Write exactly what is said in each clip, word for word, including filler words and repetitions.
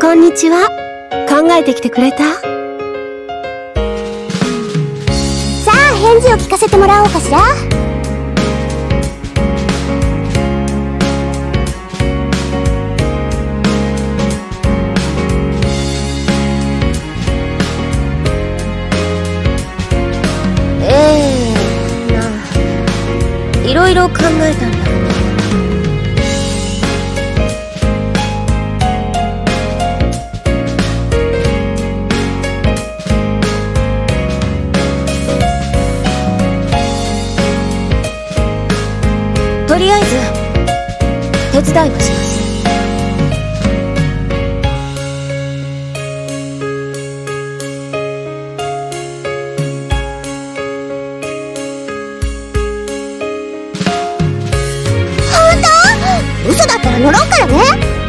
こんにちは。考えてきてくれた？さあ、返事を聞かせてもらおうかしら。 ええな、いろいろ考えたんだけど、とりあえず手伝いをします。 本当？嘘だったら乗ろうからね。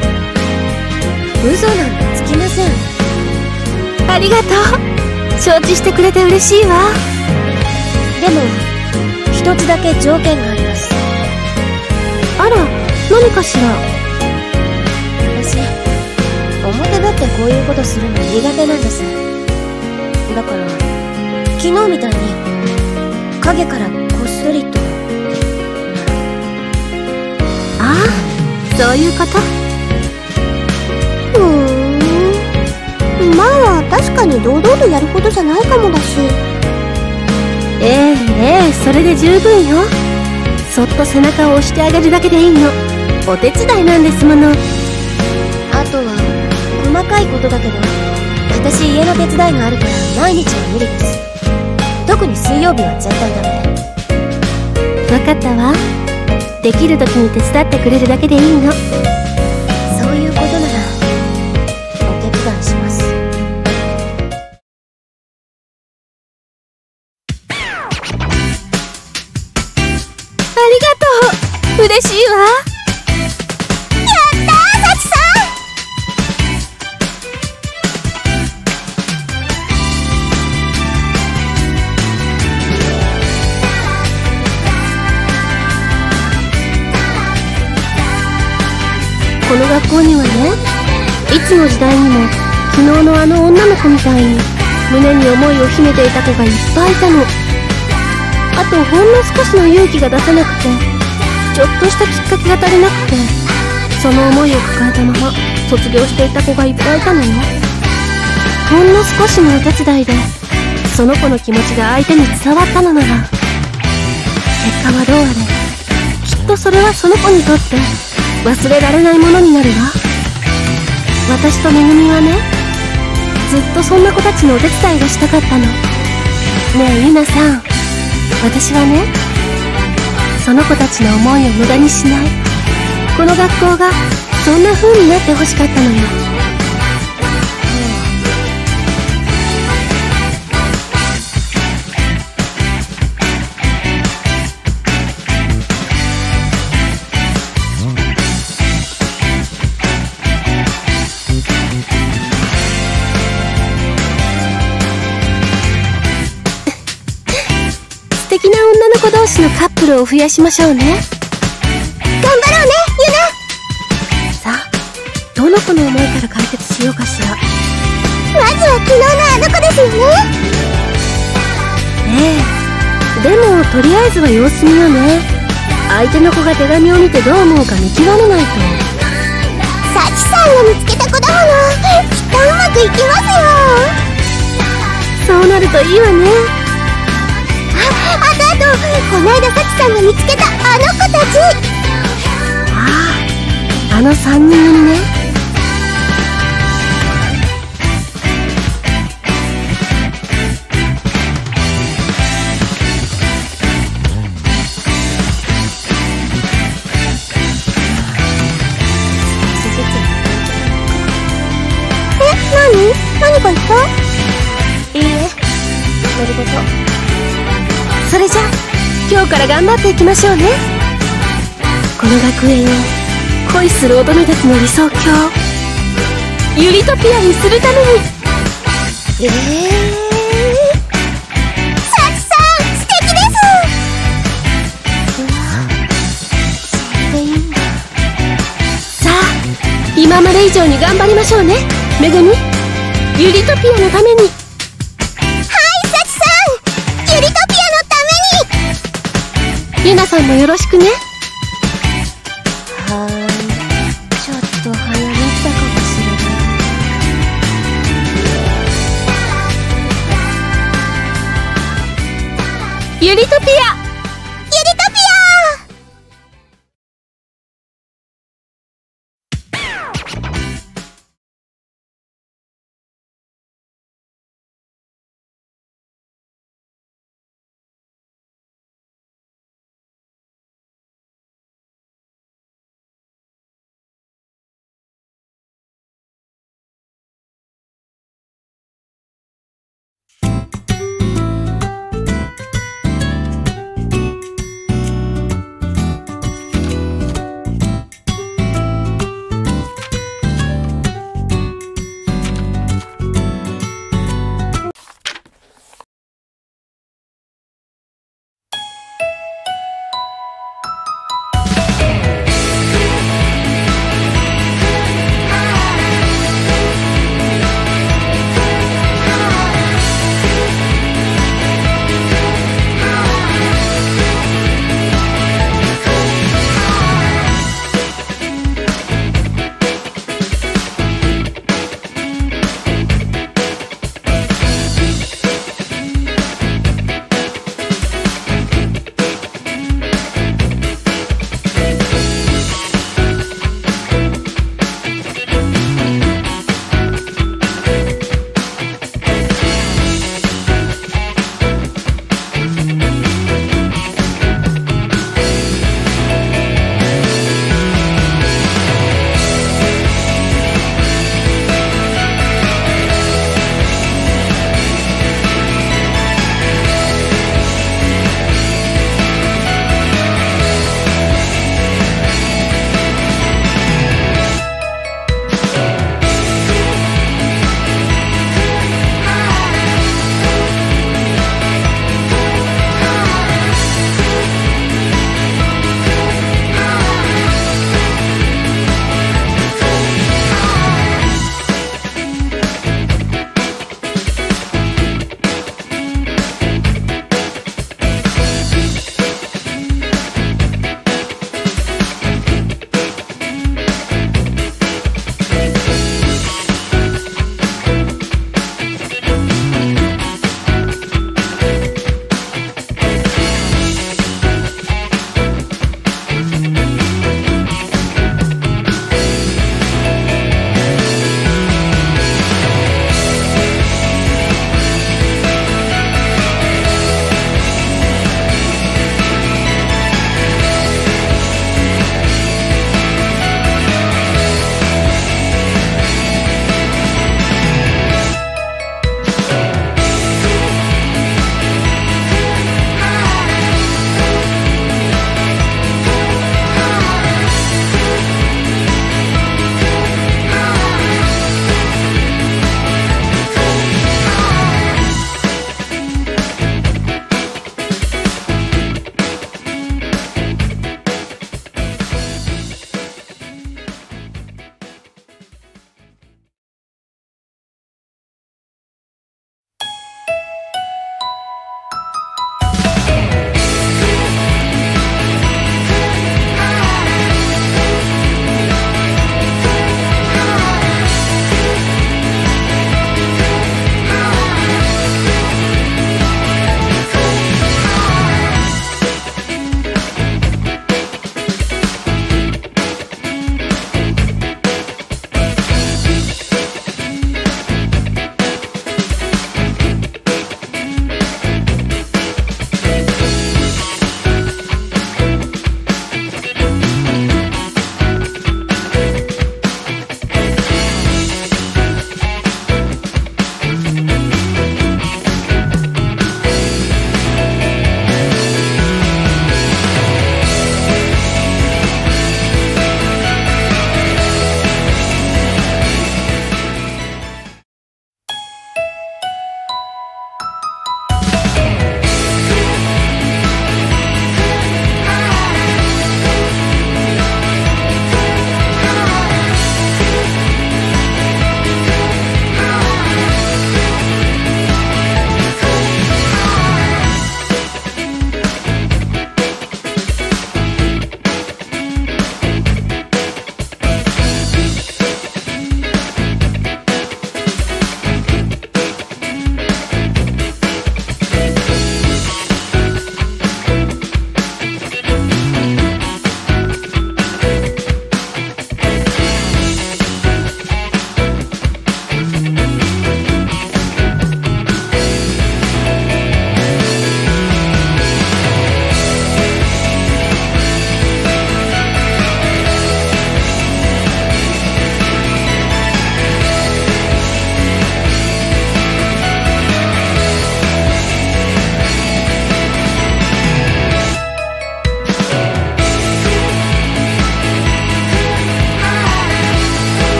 嘘なんてつきません。 ありがとう。承知してくれて嬉しいわ。 でも一つだけ条件があります。 あら、何かしら。 私、表立ってこういうことするの苦手なんです。だから昨日みたいに影からこっそりと。 ああ、そういうこと。 ふーん、まあ確かに堂々とやることじゃないかもだし。 ええええ、それで十分よ。そっと背中を押してあげるだけでいいの。お手伝いなんですもの。 あとは細かいことだけど、私家の手伝いがあるから毎日は無理です。特に水曜日は絶対ダメ。 分かったわ。できる時に手伝ってくれるだけでいいの。 そういうことならお手伝いします。 ありがとう。嬉しいわ。 やったー、サチさん。 この学校にはね、いつの時代にも昨日のあの女の子みたいに胸に思いを秘めていた子がいっぱいいたの。あとほんの少しの勇気が出せなくて、ちょっとしたきっかけが足りなくて、その思いを抱えたまま卒業していた子がいっぱいいたのよ。ほんの少しのお手伝いでその子の気持ちが相手に伝わったのなら、結果はどうあれきっとそれはその子にとって忘れられないものになるわ。私とめぐみはね、ずっとそんな子たちのお手伝いがしたかったの。ねえゆなさん、私はね、その子たちの思いを無駄にしない、この学校がそんな風になってほしかったのよ。素敵な女の子同士のカップルを増やしましょうね。 頑張ろうね、ユナ。 さあ、どの子の思いから解決しようかしら。 まずは昨日のあの子ですよね。 ええ、でもとりあえずは様子見よね。相手の子が手紙を見てどう思うか見極めないと。 サチさんが見つけた子だもの、きっとうまくいきますよ。 そうなるといいわね。 あとあと、こないだサチさんが見つけたあの子たち。 ああ、あの三人組ね。 え、何？何か言った？ いいえ、それごと。 それじゃあ今日から頑張っていきましょうね。この学園を恋する乙女たちの理想郷、ユリトピアにするために。 ええー、 サチさん、素敵です。 うわ、それでいいんだ。 さあ、今まで以上に頑張りましょうね。 めぐみ、ユリトピアのために。 はい、サチさん、ユリトピアのために。 ユナさんもよろしくね。 はーい、ちょっと早め来たかもしれない。 ユリトピア、ユリトピア。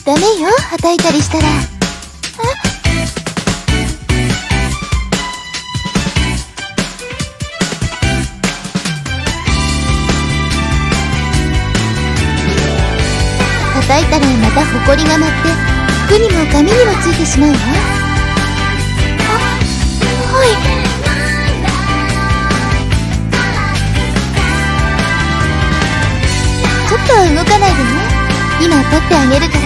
ダメよ、はたいたりしたら。はたいたらまたホコリが舞って服にも髪にもついてしまうわ。あ、はい。ちょっと動かないでね。今取ってあげるから。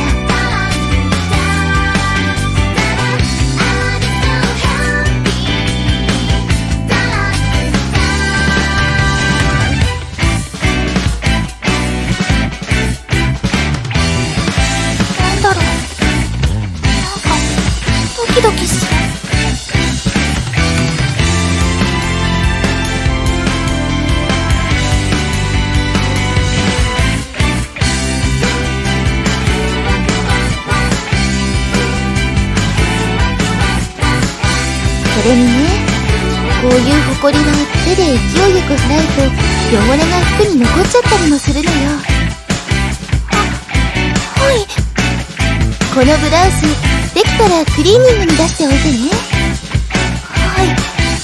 なんだろう、なんかドキドキする。それにね、こういうホコリは手で勢いよく払うと汚れが服に残っちゃったりもするのよ。あ、はい。このブラウスできたらクリーニングに出しておいてね。はい。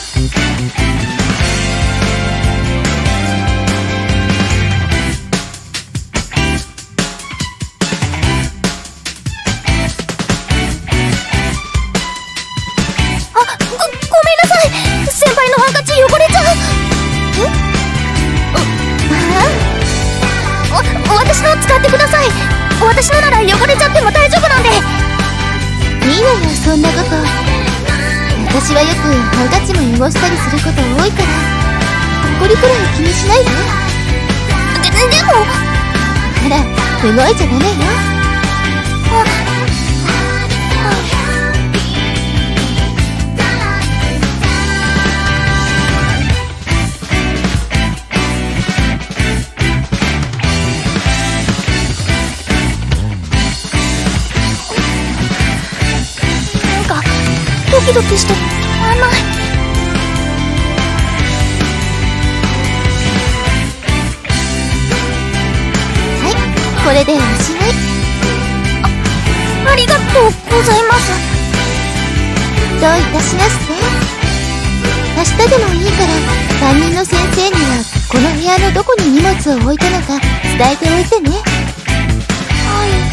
私の使ってください。私のなら汚れちゃっても大丈夫なんで。 いいのよ、そんなこと。私はよくハンカチも汚したりすること多いから、ホコリくらい気にしないで。 で、でもほら、動いちゃダメよ。あ、 ドキドキして止まらない。 はい、これでおしまい。 あ、ありがとうございます。 どういたしまして。明日でもいいから担任の先生にはこの部屋のどこに荷物を置いたのか伝えておいてね。 はい。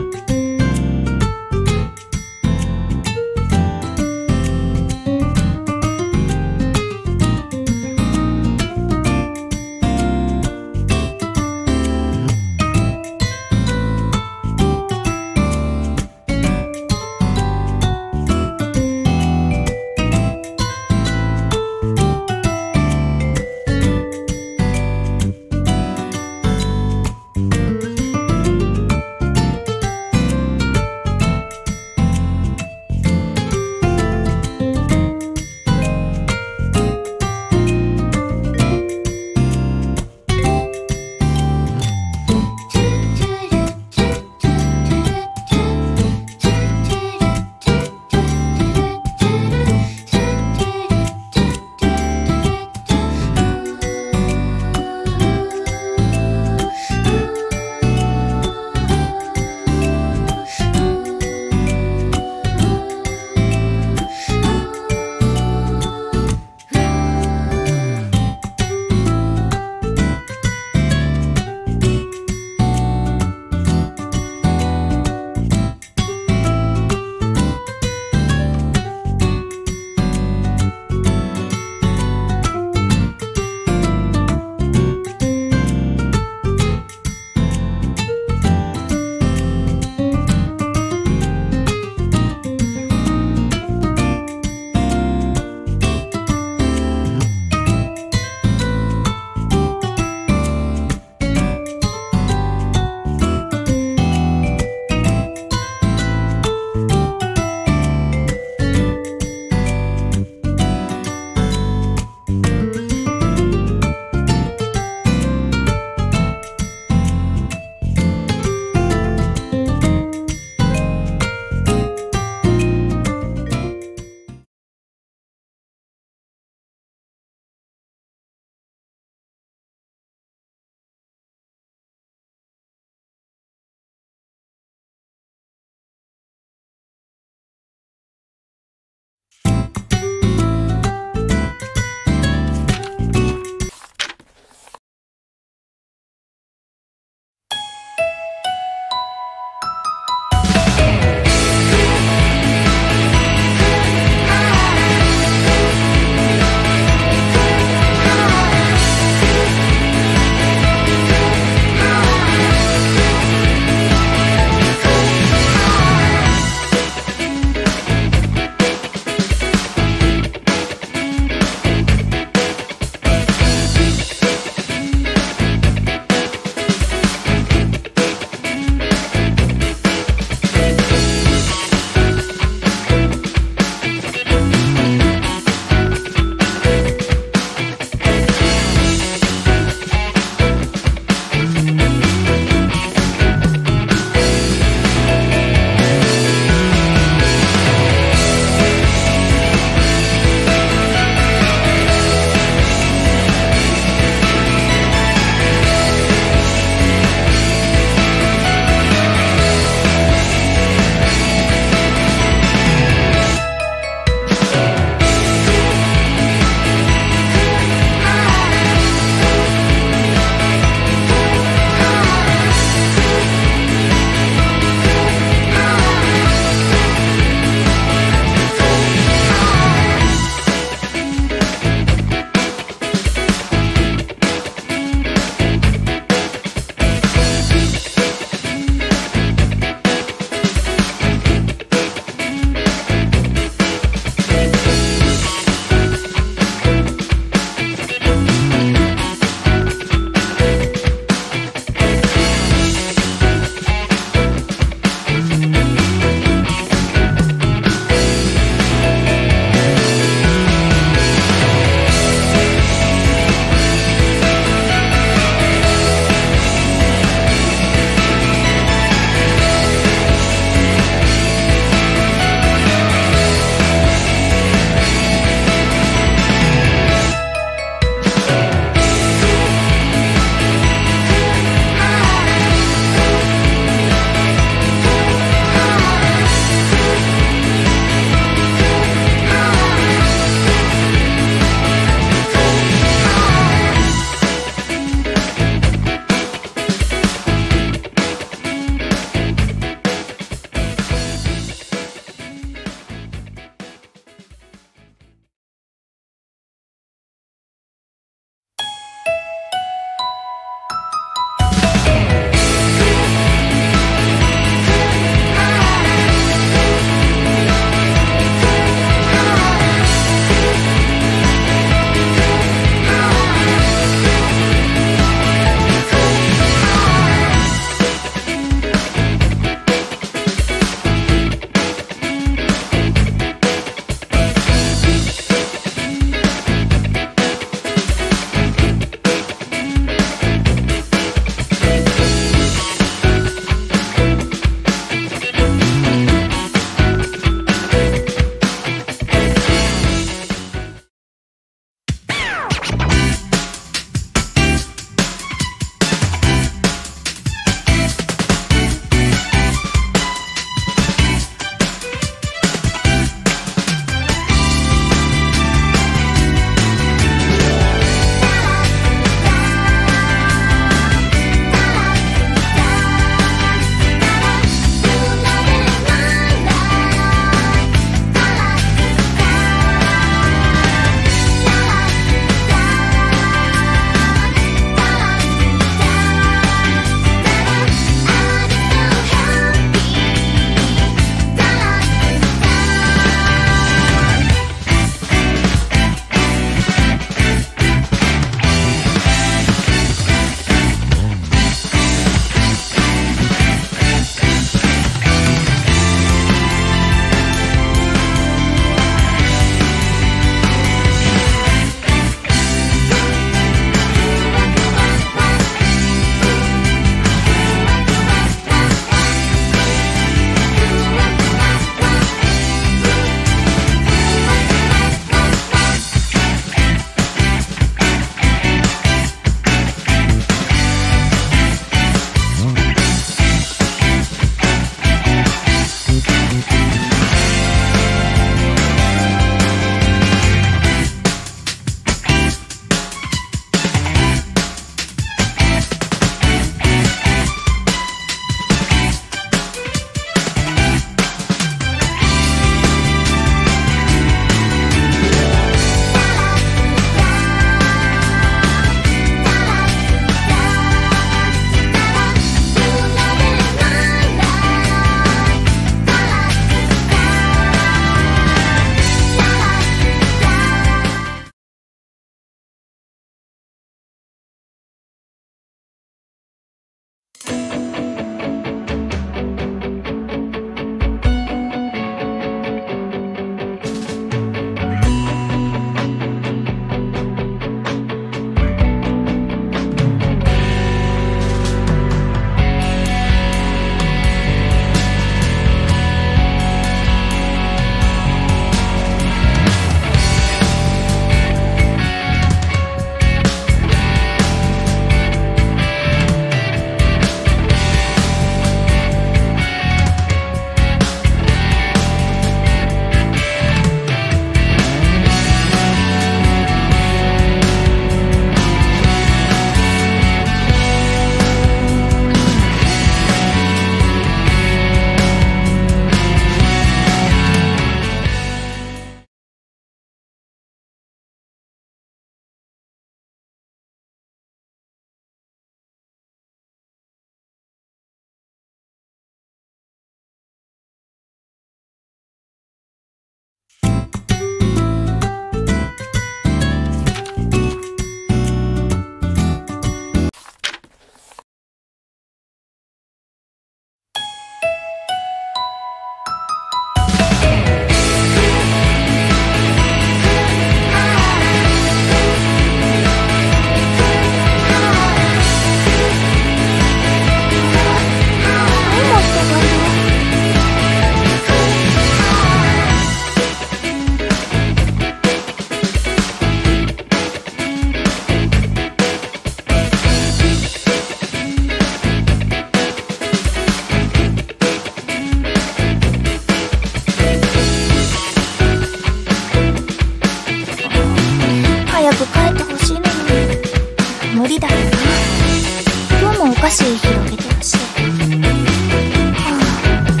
菓子広げてほしい。はあ、どうもダメなのかな。本当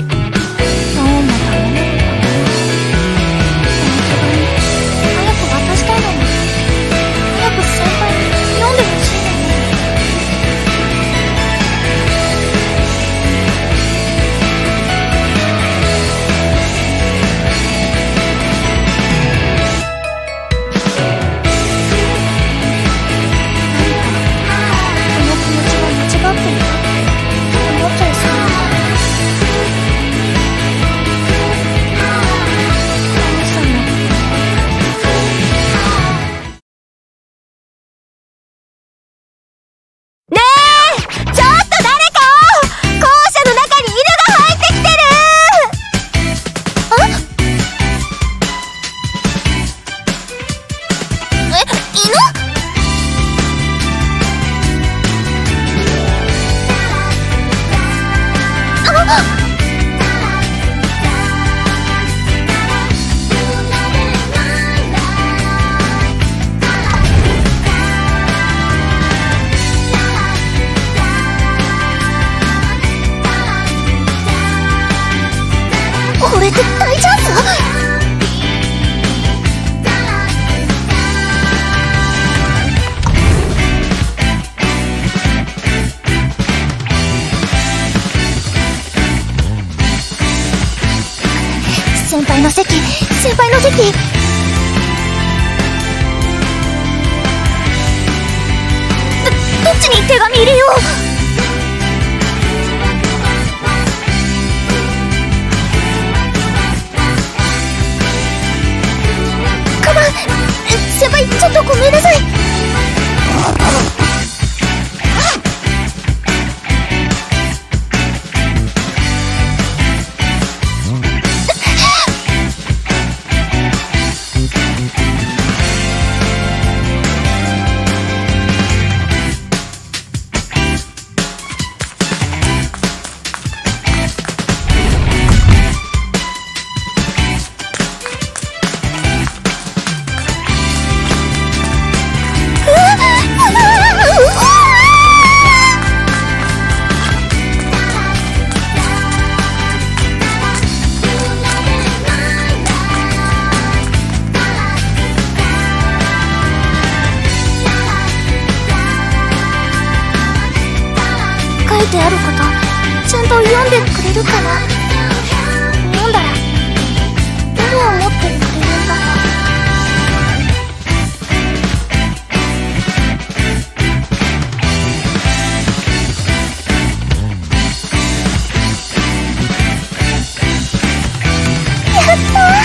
に早く渡したいのに、早く先輩に読んでほしいのに。これって大チャンス？先輩の席、先輩の席。ど、どっちに手紙入れよう。先輩、ちょっとごめんなさい。書いてあることちゃんと読んでくれるかな。読んだらどう思ってくれるんだろう。やったー。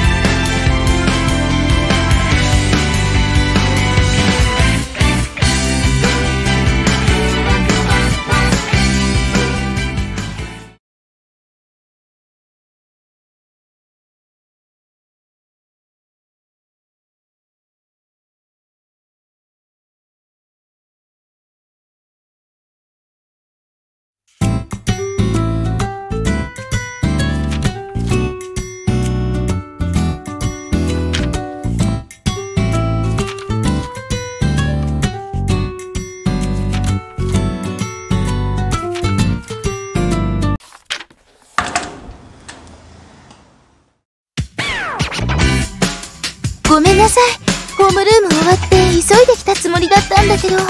ごめんなさい。ホームルーム終わって急いできたつもりだったんだけど。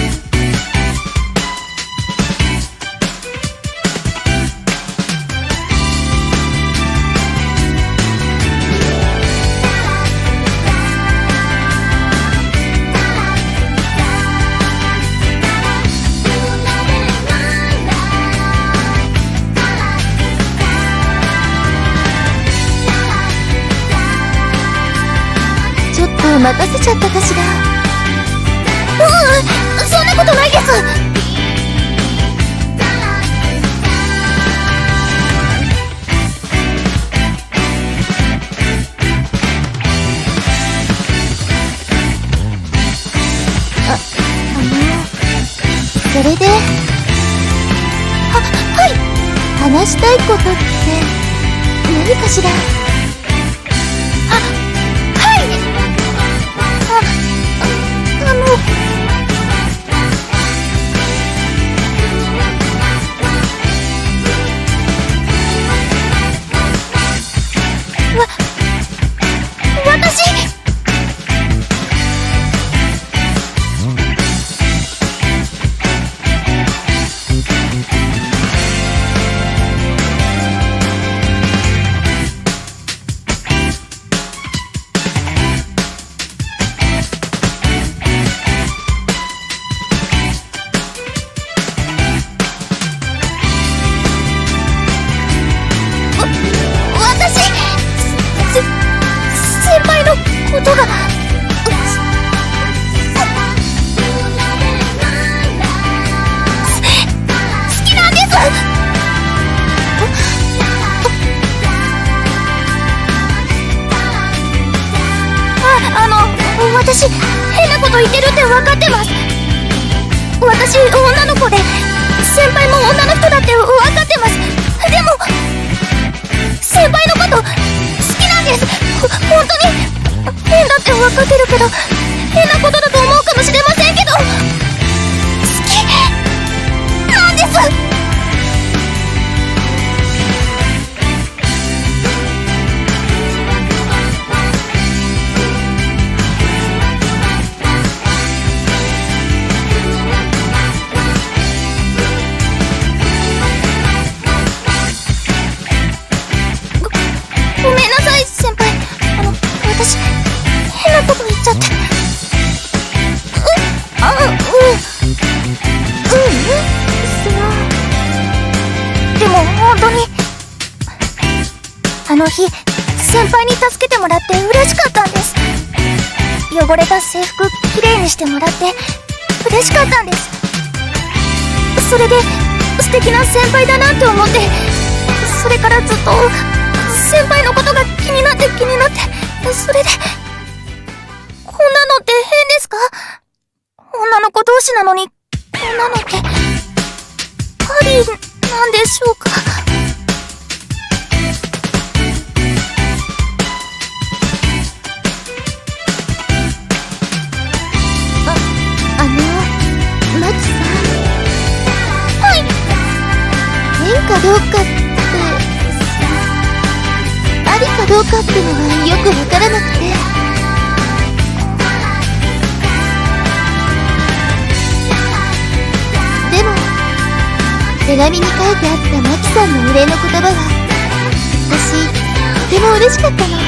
待たせちゃったかしら。ううん、そんなことないです。あ、あのそれで、は、はい、話したいことって何かしら。 音が好きなんです。あ、あの、私変なこと言ってるって分かってます。私女の子で、先輩も女の人だって分かってます。でも先輩のこと好きなんです。ほ本当に変だって分かってるけど、変なことだと思うかもしれませんけど、好きなんです。ごめんなさい先輩。あの私変なこと言っちゃって。うあうんうんそのでも本当にあの日先輩に助けてもらって嬉しかったんです。汚れた制服きれいにしてもらって嬉しかったんです。それで素敵な先輩だなって思って、それからずっと先輩のことが気になって気になって、それでこんなのって変ですか？女の子同士なのにこんなのってありなんでしょうか？あ、あのマキさん。はい。変かどうかってありかどうかってのはよくわからなくて。でも手紙に書いてあったマキさんのお礼の言葉は私とても嬉しかったの。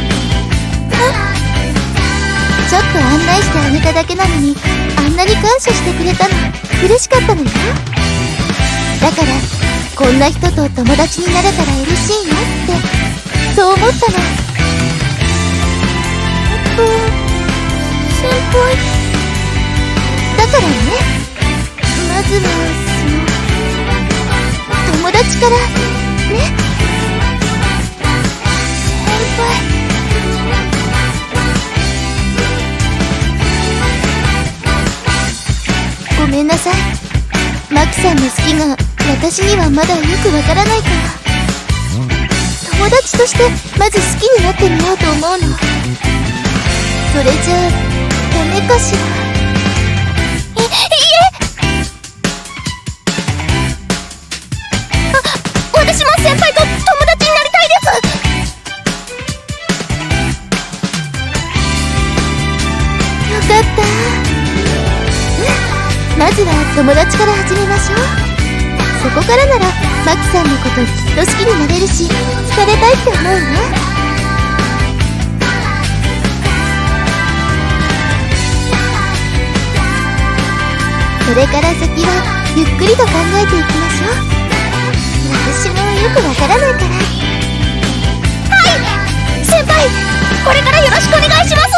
ちょっと案内してあげただけなのにあんなに感謝してくれたの嬉しかったのよ。だからこんな人と友達になれたら嬉しいなってそう思ったの。えっと先輩だからね、まずはその友達からね。先輩ごめんなさい。マキさんの好きが私にはまだよくわからないから、友達としてまず好きになってみようと思うの。それじゃあダメかしら？い、いいえ。あ、私も先輩と友達になりたいです。よかった。まずは友達から始めましょう。そこからならマキさんのこときっと好きになれるし好かれたいって思うわ。それから先はゆっくりと考えていきましょう。私もよくわからないから。はい先輩、これからよろしくお願いします。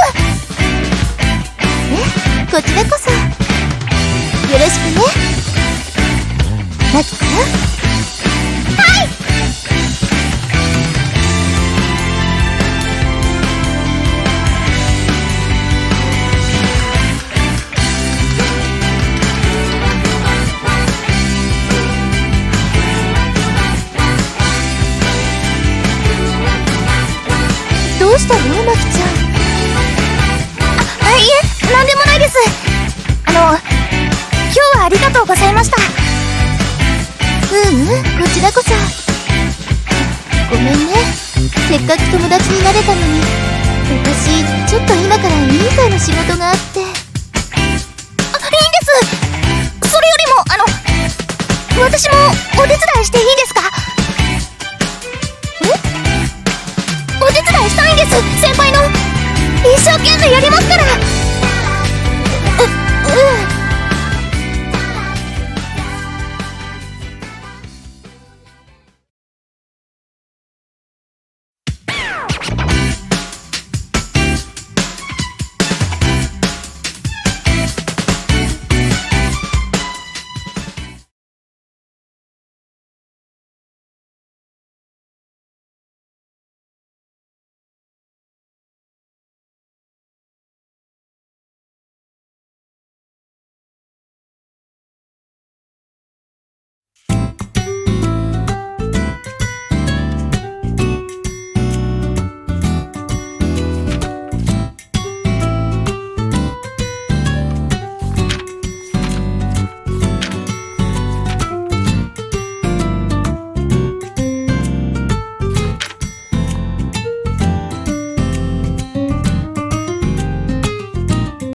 え、こちらこそよろしくねマキさん。はい。どうしたのマキちゃん？あ、いえ、なんでもないです。あの今日はありがとうございました。ううん、こちらこそ。ごめんね、せっかく友達になれたのに。私ちょっと今から委員会の仕事があって。あ、いいんです。それよりもあの私もお手伝いしていいですか？え？お手伝いしたいんです。先輩の一生懸命やりますから。